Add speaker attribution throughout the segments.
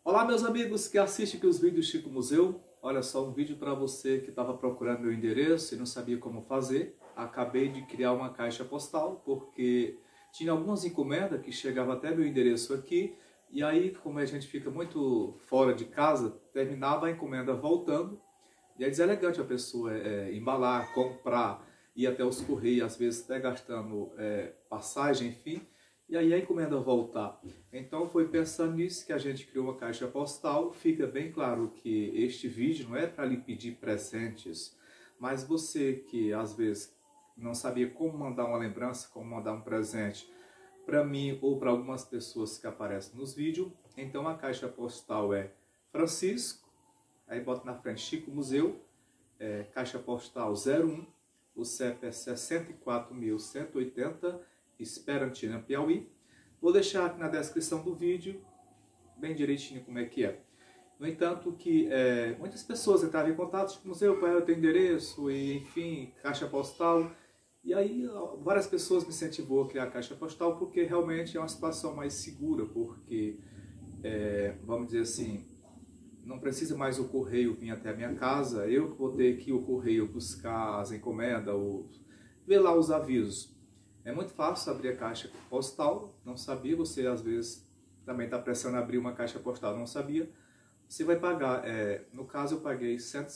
Speaker 1: Olá meus amigos que assistem aqui os vídeos Chico Museu. Olha só um vídeo para você que estava procurando meu endereço e não sabia como fazer. Acabei de criar uma caixa postal porque tinha algumas encomendas que chegavam até meu endereço aqui. E aí, como a gente fica muito fora de casa, terminava a encomenda voltando. E é deselegante a pessoa embalar, comprar, ir até os correios, às vezes até gastando passagem, enfim. E aí a encomenda voltar. Então foi pensando nisso que a gente criou uma caixa postal. Fica bem claro que este vídeo não é para lhe pedir presentes, mas você que às vezes não sabia como mandar uma lembrança, como mandar um presente para mim ou para algumas pessoas que aparecem nos vídeos, então a caixa postal é Francisco, aí bota na frente Chico Museu, caixa postal 01, o CEP é 64.180, Esperantina, Piauí. Vou deixar aqui na descrição do vídeo bem direitinho como é que é. No entanto, que muitas pessoas entravam em contato com o museu, qual é o teu endereço, e enfim, caixa postal. E aí várias pessoas me incentivou a criar a caixa postal porque realmente é uma situação mais segura, porque, vamos dizer assim, não precisa mais o correio vir até a minha casa, eu que vou ter que ir ao correio buscar as encomendas, ou ver lá os avisos. É muito fácil abrir a caixa postal, não sabia, você às vezes também está precisando abrir uma caixa postal, não sabia. Você vai pagar, no caso eu paguei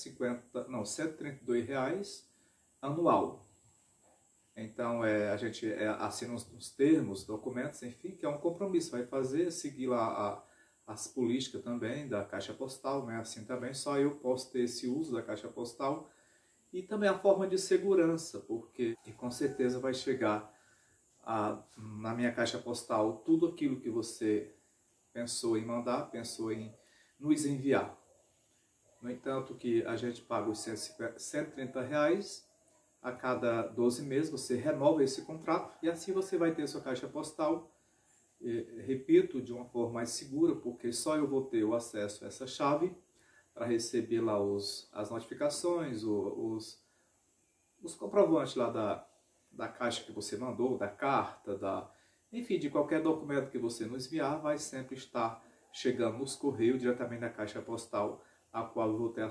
Speaker 1: R$132 anual. Então a gente assina os termos, documentos, enfim, que é um compromisso, vai fazer, seguir lá as políticas também da caixa postal, né? Assim também só eu posso ter esse uso da caixa postal. E também a forma de segurança, porque com certeza vai chegar na minha caixa postal tudo aquilo que você pensou em mandar, pensou em nos enviar. No entanto, que a gente paga os R$130 a cada 12 meses, você renova esse contrato e assim você vai ter sua caixa postal, repito, de uma forma mais segura, porque só eu vou ter o acesso a essa chave para receber lá as notificações, os comprovantes lá da caixa que você mandou, da carta, enfim, de qualquer documento que você nos enviar, vai sempre estar chegando nos correios diretamente na caixa postal, a qual eu vou ter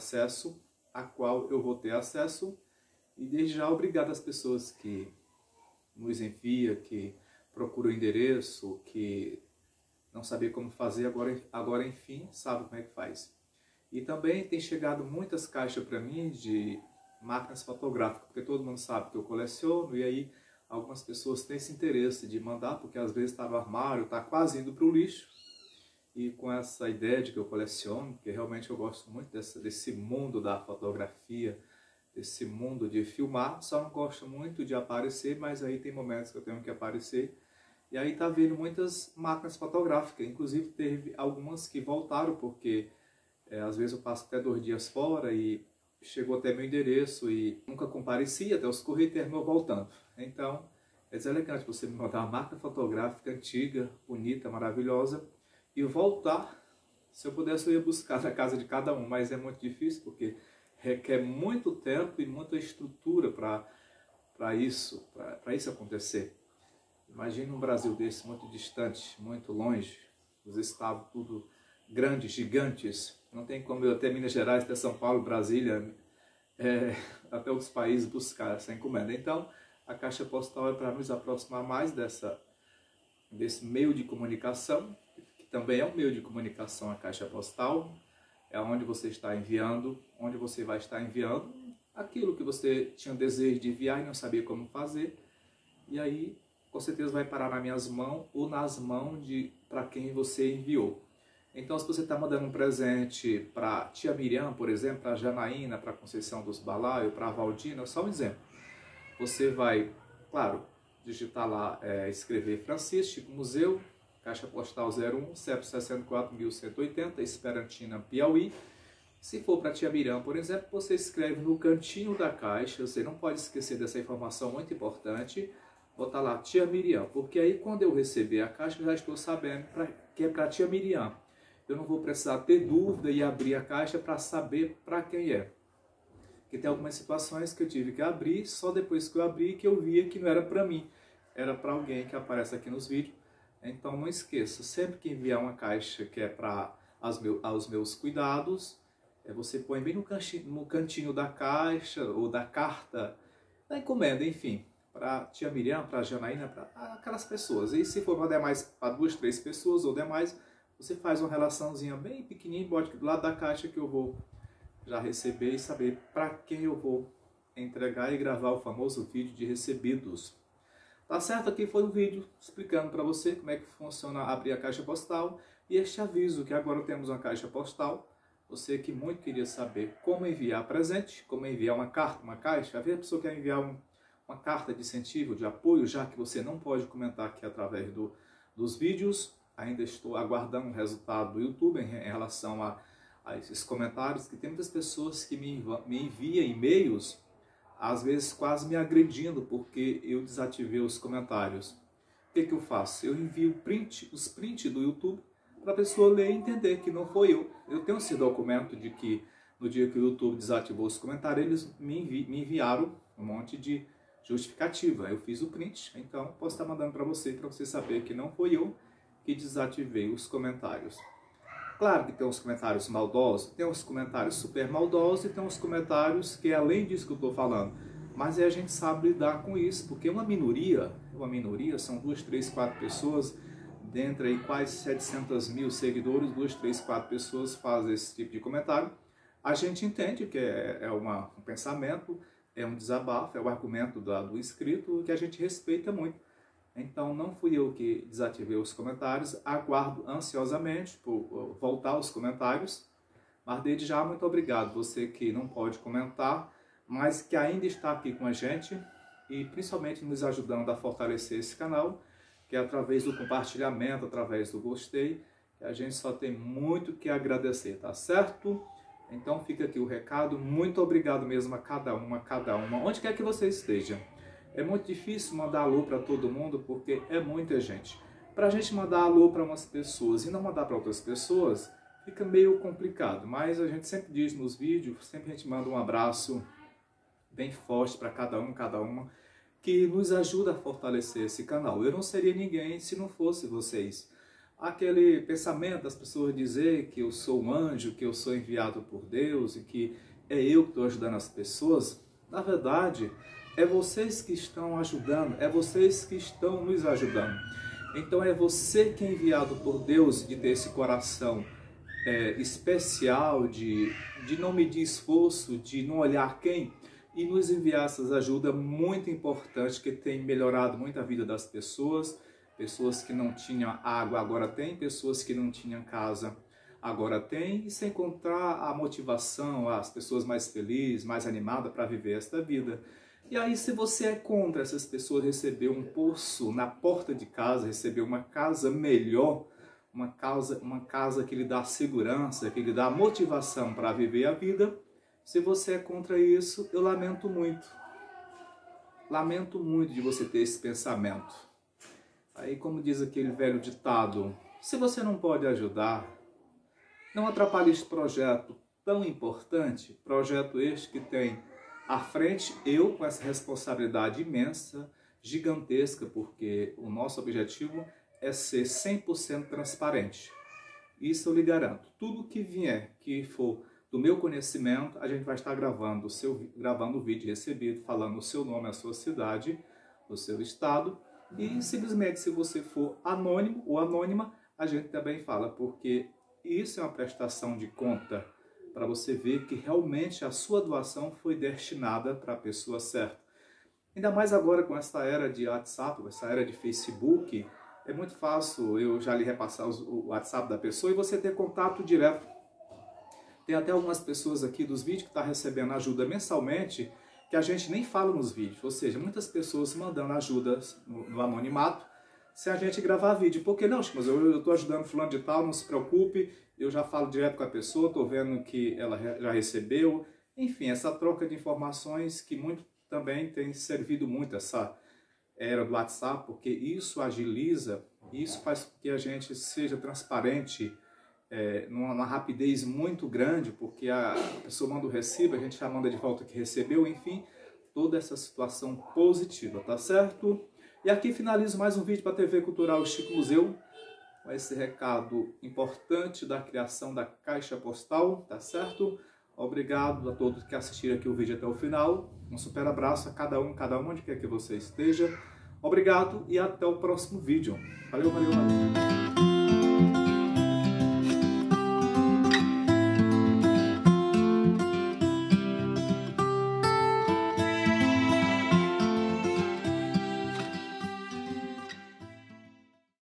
Speaker 1: acesso, e desde já obrigado às pessoas que nos enviam, que procuram o endereço, que não sabia como fazer, agora enfim, sabe como é que faz. E também tem chegado muitas caixas para mim de máquinas fotográficas, porque todo mundo sabe que eu coleciono, e aí algumas pessoas têm esse interesse de mandar, porque às vezes está no armário, está quase indo para o lixo, e com essa ideia de que eu coleciono, porque realmente eu gosto muito desse mundo da fotografia, desse mundo de filmar, só não gosto muito de aparecer, mas aí tem momentos que eu tenho que aparecer. E aí tá vendo muitas máquinas fotográficas, inclusive teve algumas que voltaram, porque às vezes eu passo até 2 dias fora e chegou até meu endereço e nunca compareci, até os correios terminou voltando. Então é deselegante você me mandar uma máquina fotográfica antiga, bonita, maravilhosa, e voltar. Se eu pudesse eu ia buscar na casa de cada um, mas é muito difícil porque requer muito tempo e muita estrutura para isso acontecer. Imagina um Brasil desse, muito distante, muito longe, os estados tudo grandes, gigantes, não tem como eu até Minas Gerais, até São Paulo, Brasília, até outros países buscar essa encomenda. Então a caixa postal é para nos aproximar mais desse meio de comunicação, que também é um meio de comunicação, a caixa postal. É onde você está enviando, onde você vai estar enviando aquilo que você tinha desejo de enviar e não sabia como fazer. E aí, com certeza vai parar nas minhas mãos ou nas mãos para quem você enviou. Então, se você está mandando um presente para tia Miriam, por exemplo, para a Janaína, para a Conceição dos Balaios, para a Valdina, só um exemplo. Você vai, claro, digitar lá, escrever Francisco, Chico Museu, caixa postal 01, CEP 64.180, Esperantina, Piauí. Se for para tia Miriam, por exemplo, você escreve no cantinho da caixa, você não pode esquecer dessa informação muito importante, botar lá tia Miriam, porque aí quando eu receber a caixa, eu já estou sabendo que é para tia Miriam. Eu não vou precisar ter dúvida e abrir a caixa para saber para quem é. Porque tem algumas situações que eu tive que abrir, só depois que eu abri que eu via que não era para mim, era para alguém que aparece aqui nos vídeos. Então não esqueça, sempre que enviar uma caixa que é para aos meus cuidados. Você põe bem no cantinho da caixa ou da carta, da encomenda, enfim, para tia Miriam, para a Janaína, para aquelas pessoas. E se for para demais, para 2, 3 pessoas ou demais, você faz uma relaçãozinha bem pequenininha, bote do lado da caixa que eu vou já receber e saber para quem eu vou entregar e gravar o famoso vídeo de recebidos. Tá certo? Aqui foi um vídeo explicando para você como é que funciona abrir a caixa postal e este aviso que agora temos uma caixa postal. Você que muito queria saber como enviar presente, como enviar uma carta, uma caixa. Havia pessoa que quer enviar uma carta de incentivo, de apoio, já que você não pode comentar aqui através dos vídeos. Ainda estou aguardando o resultado do YouTube em relação a esses comentários, que tem muitas pessoas que me enviam e-mails, às vezes quase me agredindo porque eu desativei os comentários. O que eu faço? Eu envio os prints do YouTube para a pessoa ler e entender que não foi eu. Eu tenho esse documento de que no dia que o YouTube desativou os comentários, eles me enviaram um monte de justificativa. Eu fiz o print, então posso estar mandando para você saber que não foi eu que desativei os comentários. Claro que tem uns comentários maldosos, tem uns comentários super maldosos e tem uns comentários que é além disso que eu estou falando. Mas aí a gente sabe lidar com isso, porque uma minoria são 2, 3, 4 pessoas, dentre aí quase 700 mil seguidores, 2, 3, 4 pessoas fazem esse tipo de comentário. A gente entende que é um pensamento, é um desabafo, é o argumento do inscrito que a gente respeita muito. Então não fui eu que desativei os comentários, aguardo ansiosamente por voltar aos comentários, mas desde já muito obrigado, você que não pode comentar, mas que ainda está aqui com a gente e principalmente nos ajudando a fortalecer esse canal, que é através do compartilhamento, através do gostei, que a gente só tem muito que agradecer, tá certo? Então fica aqui o recado, muito obrigado mesmo a cada uma, onde quer que você esteja. É muito difícil mandar alô para todo mundo, porque é muita gente. Para a gente mandar alô para umas pessoas e não mandar para outras pessoas, fica meio complicado. Mas a gente sempre diz nos vídeos, sempre a gente manda um abraço bem forte para cada uma, que nos ajuda a fortalecer esse canal. Eu não seria ninguém se não fosse vocês. Aquele pensamento das pessoas dizer que eu sou um anjo, que eu sou enviado por Deus e que é eu que estou ajudando as pessoas, na verdade, é vocês que estão ajudando, é vocês que estão nos ajudando. Então é você que é enviado por Deus de ter esse coração especial, de não medir esforço, de não olhar quem, e nos enviar essas ajudas muito importantes que tem melhorado muito a vida das pessoas. Pessoas que não tinham água agora tem, pessoas que não tinham casa agora tem, e sem contar a motivação, as pessoas mais felizes, mais animadas para viver esta vida. E aí, se você é contra essas pessoas receber um poço na porta de casa, receber uma casa melhor, uma casa que lhe dá segurança, que lhe dá motivação para viver a vida, se você é contra isso, eu lamento muito. Lamento muito de você ter esse pensamento. Aí, como diz aquele velho ditado, se você não pode ajudar, não atrapalhe este projeto tão importante, projeto este que tem à frente, eu com essa responsabilidade imensa, gigantesca, porque o nosso objetivo é ser 100% transparente. Isso eu lhe garanto. Tudo que vier, que for do meu conhecimento, a gente vai estar gravando o vídeo recebido, falando o seu nome, a sua cidade, o seu estado, e simplesmente se você for anônimo ou anônima, a gente também fala, porque isso é uma prestação de conta, para você ver que realmente a sua doação foi destinada para a pessoa certa. Ainda mais agora com essa era de WhatsApp, essa era de Facebook, é muito fácil eu já lhe repassar o WhatsApp da pessoa e você ter contato direto. Tem até algumas pessoas aqui dos vídeos que estão recebendo ajuda mensalmente, que a gente nem fala nos vídeos, ou seja, muitas pessoas mandando ajuda no anonimato, se a gente gravar vídeo. Porque não, mas eu estou ajudando fulano de tal, não se preocupe, eu já falo direto com a pessoa, estou vendo que ela já recebeu. Enfim, essa troca de informações que muito também tem servido muito essa era do WhatsApp, porque isso agiliza, isso faz com que a gente seja transparente numa rapidez muito grande, porque a pessoa manda o recibo, a gente já manda de volta que recebeu, enfim, toda essa situação positiva, tá certo? E aqui finalizo mais um vídeo para a TV Cultural Chico Museu. com esse recado importante da criação da caixa postal, tá certo? Obrigado a todos que assistiram aqui o vídeo até o final. Um super abraço a cada um, onde quer que você esteja. Obrigado e até o próximo vídeo. Valeu, valeu, valeu.